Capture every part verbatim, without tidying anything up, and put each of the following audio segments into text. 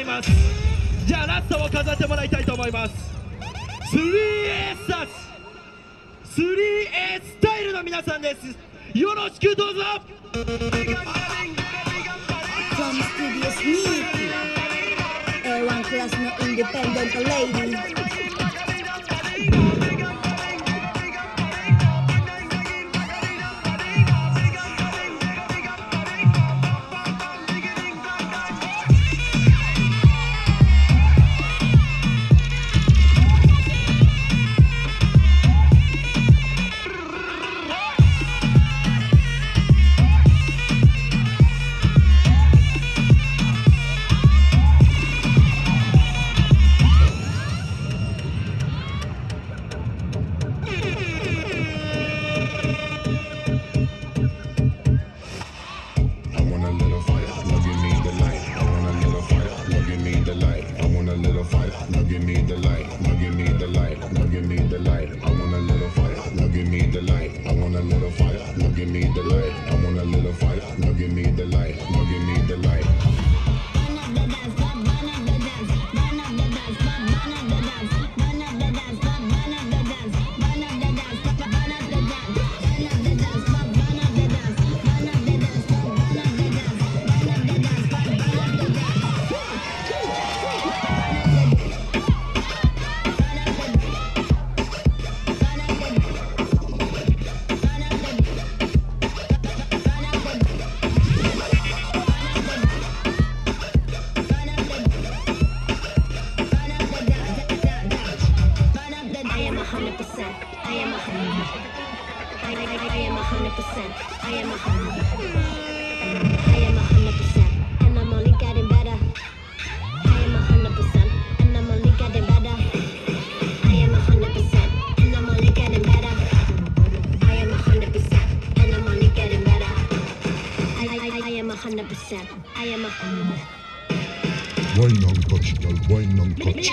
います。じゃあラストを飾ってもらいたいと思います。 スリーエー サス スリーエー スタイルの皆さんです。よろしくどうぞ。 From Studio Sneakyエーワン クラスのインディペンデントレイディー。 Wine and touch, girl, wine and touch.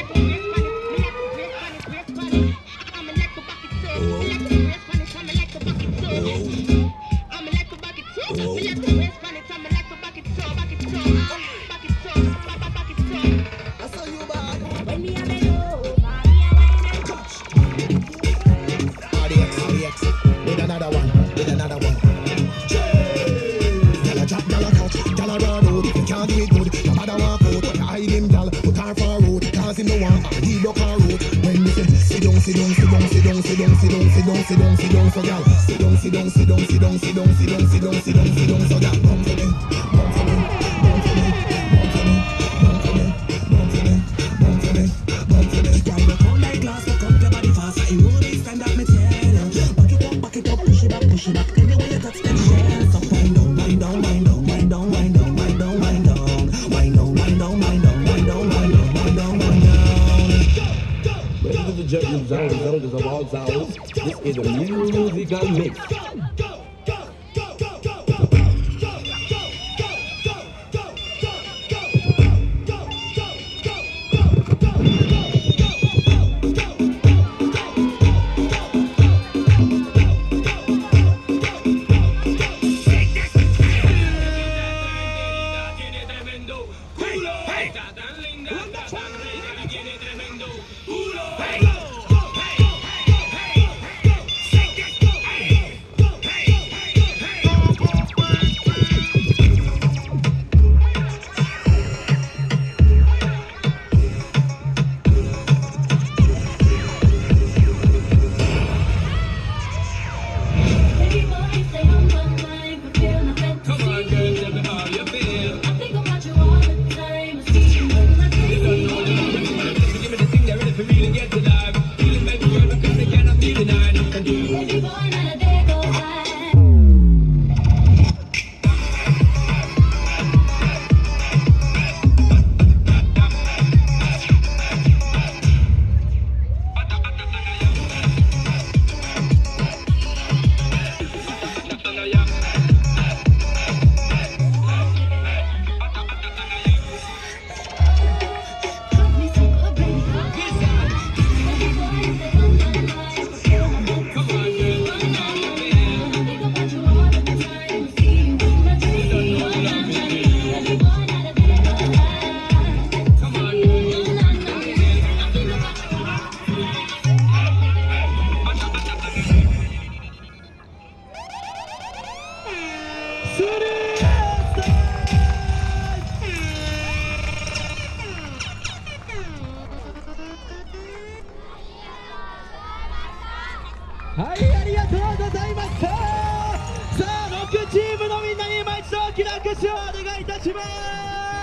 This is a musical mix. Come on, girls, tell me how you feel. I think about you all the time. スリーエースはい、ありがとうございました。さあ、ろくチームのみんなに今一度大きな拍手をお願いいたします。